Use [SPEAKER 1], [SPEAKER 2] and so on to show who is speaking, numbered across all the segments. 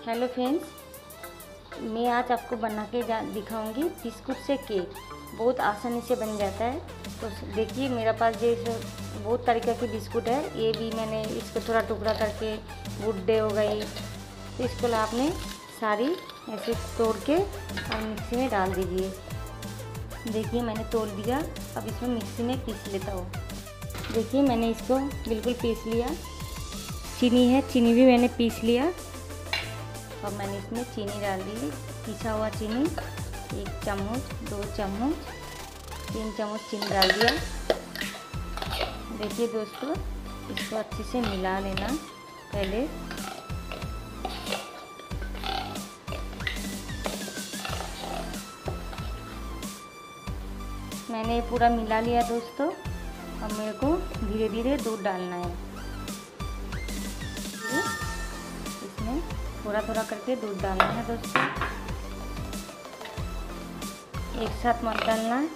[SPEAKER 1] Hello friends, मैं आज आपको बना के दिखाऊंगी बिस्कुट से केक। बहुत आसानी से बन जाता है। तो देखिए मेरे पास ये बहुत तरीक़े के बिस्कुट है। ये भी मैंने इसको थोड़ा टुकड़ा करके गुड्डे हो गई, तो इसको आपने सारी ऐसे तोड़ के और मिक्सी में डाल दीजिए। देखिए मैंने तोड़ दिया। अब इसमें मिक्सी में पीस लेता हूँ। देखिए मैंने इसको बिल्कुल पीस लिया। चीनी है, चीनी भी मैंने पीस लिया। अब मैंने इसमें चीनी डाल दी, पिसा हुआ चीनी 1 चम्मच, 2 चम्मच, 3 चम्मच चीनी डाल दिया। देखिए दोस्तों, इसको अच्छे से मिला लेना पहले। मैंने पूरा मिला लिया दोस्तों। अब मेरे को धीरे धीरे दूध डालना है। इसमें थोड़ा थोड़ा करके दूध डालना है दोस्तों, एक साथ मत डालना है।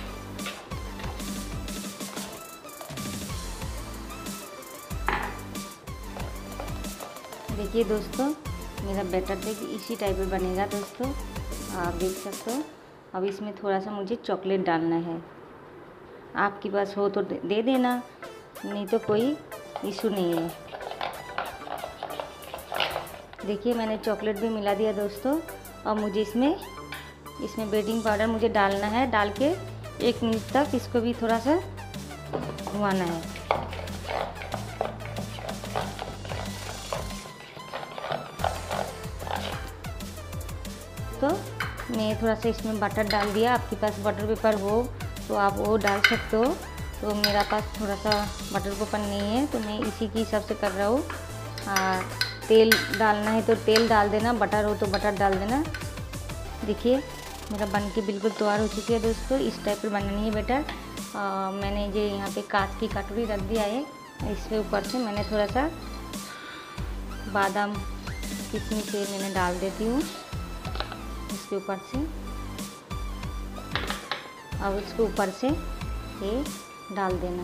[SPEAKER 1] देखिए दोस्तों, मेरा बैटर देखिए इसी टाइप में बनेगा दोस्तों, आप देख सकते हो। अब इसमें थोड़ा सा मुझे चॉकलेट डालना है। आपके पास हो तो दे देना, नहीं तो कोई इशू नहीं है। देखिए मैंने चॉकलेट भी मिला दिया दोस्तों। अब मुझे इसमें बेकिंग पाउडर मुझे डालना है। डाल के 1 मिनट तक इसको भी थोड़ा सा घुमाना है। तो मैं थोड़ा सा इसमें बटर डाल दिया। आपके पास बटर पेपर हो तो आप वो डाल सकते हो। तो मेरा पास थोड़ा सा बटर पेपर नहीं है, तो मैं इसी के हिसाब से कर रहा हूँ। तेल डालना है तो तेल डाल देना, बटर हो तो बटर डाल देना। देखिए मेरा बन के बिल्कुल तैयार हो चुकी है दोस्तों। इस टाइप पर बनानी है बेटर। मैंने ये यहाँ पे कांच की कटोरी रख दिया है। इसके ऊपर से मैंने थोड़ा सा बादाम किशमिश से मैंने डाल देती हूँ इसके ऊपर से। अब इसके ऊपर से ये डाल देना।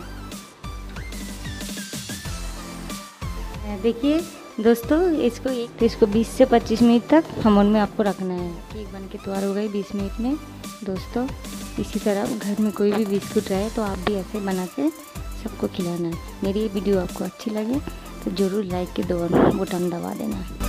[SPEAKER 1] देखिए दोस्तों, इसको 20 से 25 मिनट तक हमन में आपको रखना है। केक बन के तैयार हो गई 20 मिनट में दोस्तों। इसी तरह घर में कोई भी बिस्कुट रहे तो आप भी ऐसे बना के सबको खिलाना है। मेरी ये वीडियो आपको अच्छी लगे तो ज़रूर लाइक के बटन दबा देना।